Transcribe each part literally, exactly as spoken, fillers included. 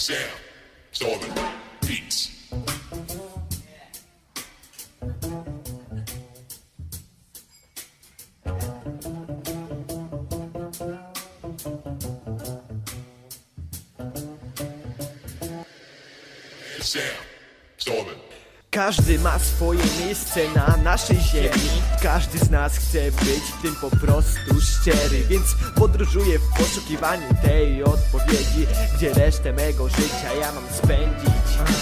Sam Stolen Beats. Sam Stolen. Każdy ma swoje miejsce na naszej ziemi. Każdy z nas chce być w tym po prostu szczery, więc podróżuję w poszukiwaniu tej odpowiedzi, gdzie resztę mego życia ja mam spędzić.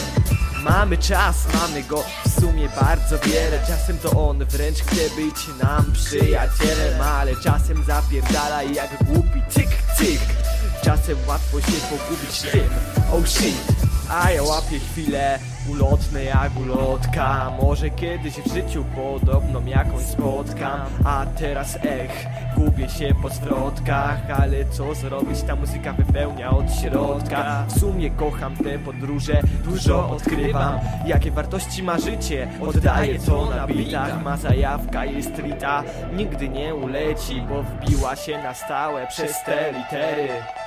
Mamy czas, mamy go w sumie bardzo wiele. Czasem to on wręcz chce być nam przyjacielem, ale czasem zapierdala jak głupi cyk cyk. Czasem łatwo się pogubić w tym, oh shit. A ja łapię chwile ulotne jak ulotka. Może kiedyś w życiu podobną jakąś spotkam, a teraz ech, gubię się po zwrotkach. Ale co zrobić, ta muzyka wypełnia od środka. W sumie kocham te podróże, dużo odkrywam. Jakie wartości ma życie, oddaję to na bitach. Ma zajawka jest rita, nigdy nie uleci, bo wbiła się na stałe przez te litery.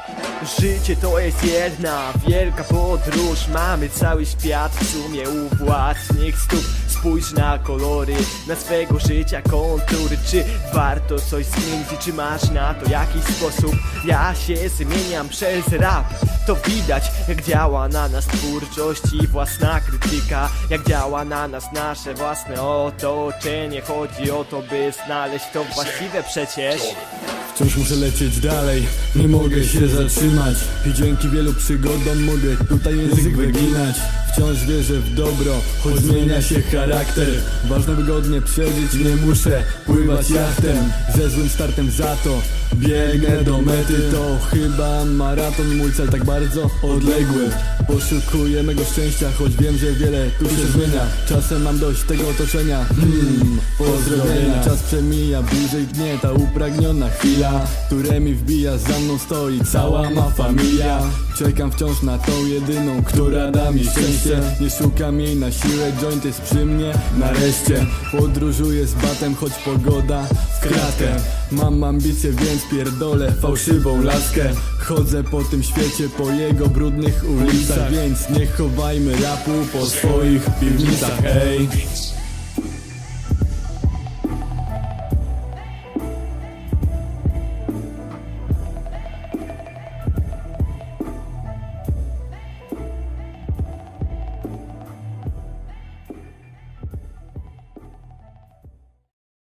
Życie to jest jedna wielka podróż. Mamy cały świat w sumie u własnych stóp. Spójrz na kolory, na swego życia kontury. Czy warto coś zmienić i czy masz na to jakiś sposób? Ja się zmieniam przez rap. To widać, jak działa na nas twórczość i własna krytyka. Jak działa na nas nasze własne otoczenie. Chodzi o to, by znaleźć to właściwe przecież. Wciąż muszę lecieć dalej, nie mogę się zatrzymać. I dzięki wielu przygodom mogę tutaj język wyginać. Wciąż wierzę w dobro, choć zmienia się charakter. Ważne wygodnie przeżyć, nie muszę pływać jachtem. Ze złym startem za to biegnę do mety. To chyba maraton, mój cel tak bardzo odległy. Poszukuję mego szczęścia, choć wiem, że wiele tu się zmienia. Czasem mam dość tego otoczenia, hmm, pozdrowienia. Czas przemija, bliżej dnie ta upragniona chwila, któremi wbija, za mną stoi cała ma familia. Czekam wciąż na tą jedyną, która da mi szczęście. Nie szukam jej na siłę, joint jest przy mnie nareszcie. Podróżuję z batem, choć pogoda w kratę. Mam ambicje, więc pierdolę fałszywą laskę. Chodzę po tym świecie, po jego brudnych ulicach, więc nie chowajmy rapu po swoich piwnicach, ej.